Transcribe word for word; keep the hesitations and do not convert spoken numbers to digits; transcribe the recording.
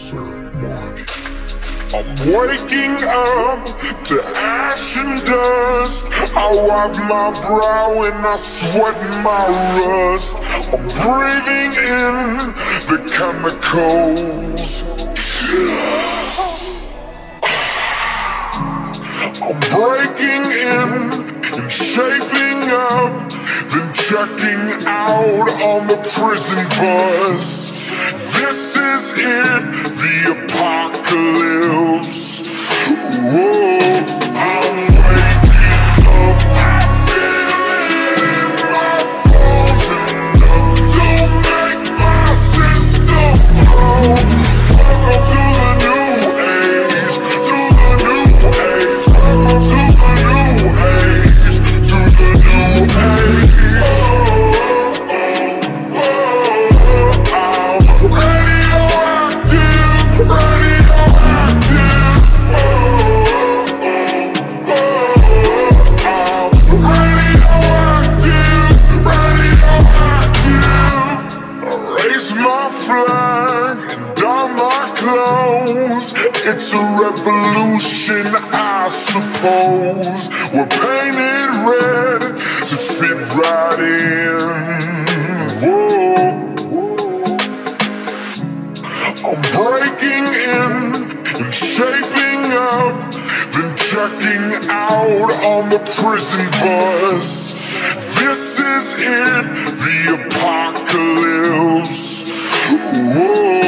I'm waking up to ash and dust. I wipe my brow and I sweat my rust. I'm breathing in the chemicals. I'm breaking in and shaping up, then checking out on the prison bus. This is it, the apocalypse. Whoa, I'm waking up, I feel it in my bones, enough to make my system blow. Welcome to the new age, to the new age. Welcome to the new age, to the new age. It's a revolution, I suppose. We're painted red to fit right in. Whoa. I'm breaking in and shaping up, then checking out on the prison bus. This is it, the apocalypse. Whoa.